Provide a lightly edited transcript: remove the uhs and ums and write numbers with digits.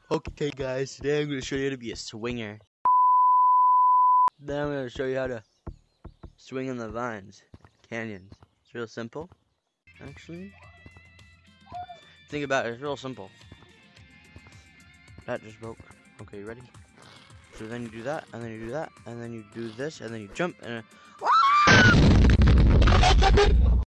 Okay guys, today I'm going to show you how to be a swinger. Then I'm going to show you how to swing in the vines, canyons. It's real simple, actually. Think about it, it's real simple. That just broke. Okay, ready? So then you do that, and then you do that, and then you do this, and then you jump, and